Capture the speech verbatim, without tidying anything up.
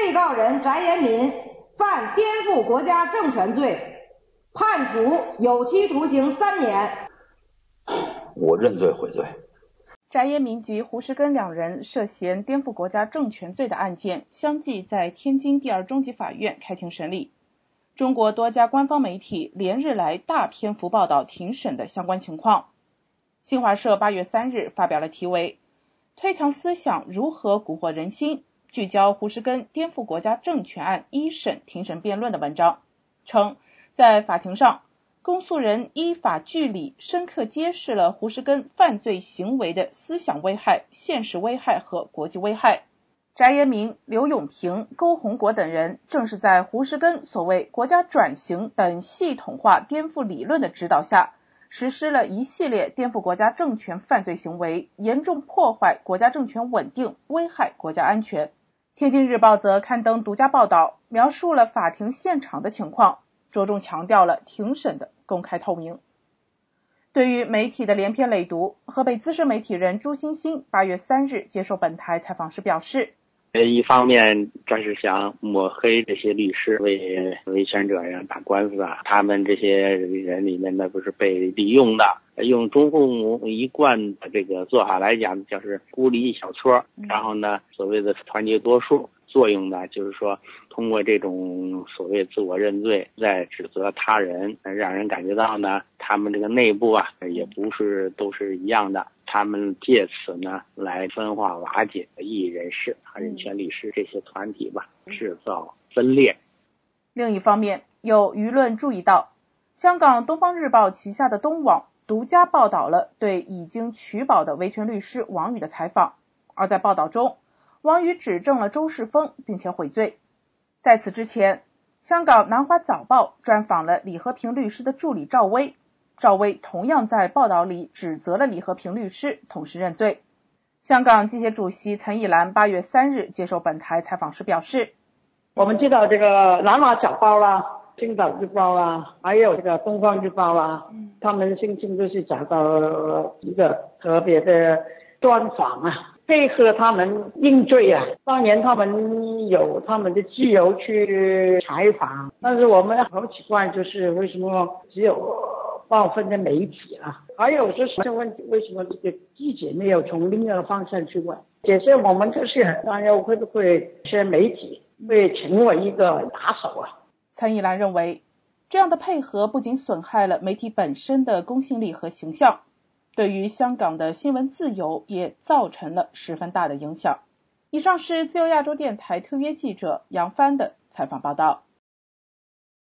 被告人翟延民犯颠覆国家政权罪，判处有期徒刑三年。 我认罪悔罪。 翟延民及胡石根两人涉嫌颠覆国家政权罪的案件，相继在天津第二中级法院开庭审理。中国多家官方媒体连日来大篇幅报道庭审的相关情况。新华社八月三日发表了题为《推强思想如何蛊惑人心》，聚焦胡石根颠覆国家政权案一审庭审辩论的文章，称在法庭上，公诉人依法据理深刻揭示了胡石根犯罪行为的思想危害、现实危害和国际危害。翟延民、刘永平、勾洪国等人正是在胡石根所谓国家转型等系统化颠覆理论的指导下，实施了一系列颠覆国家政权犯罪行为，严重破坏国家政权稳定，危害国家安全。天津日报则刊登独家报道，描述了法庭现场的情况，着重强调了庭审的公开透明。对于媒体的连篇累读，河北资深媒体人朱欣欣八月三日接受本台采访时表示， 一方面这是想抹黑这些律师为维权者呀打官司啊，他们这些人里面呢不是被利用的，用中共一贯的这个做法来讲，就是孤立一小撮，然后呢所谓的团结多数作用呢，就是说通过这种所谓自我认罪在指责他人，让人感觉到呢他们这个内部啊也不是都是一样的，他们借此呢来分化瓦解异议人士和人权律师这些团体吧，制造分裂。 另一方面，有舆论注意到，香港东方日报旗下的东网独家报道了对已经取保的维权律师王宇的采访，而在报道中，王宇指证了周世峰并且悔罪。在此之前，香港南华早报专访了李和平律师的助理赵薇，赵薇同样在报道里指责了李和平律师，同时认罪。香港记协主席陈以兰八月三日接受本台采访时表示， 我们知道这个南华早报啦、青岛日报啦，还有这个东方日报啦，他们心情都是找到一个特别的专访啊，配合他们应对啊。当然他们有他们的自由去采访，但是我们好奇怪，就是为什么只有报分的媒体啊？还有就是问题，为什么这个记者没有从另一个方向去问？解释我们就是很担忧，会不会这些媒体会成为一个打手啊？ 陈以兰认为，这样的配合不仅损害了媒体本身的公信力和形象，对于香港的新闻自由也造成了十分大的影响。以上是自由亚洲电台特约记者杨帆的采访报道。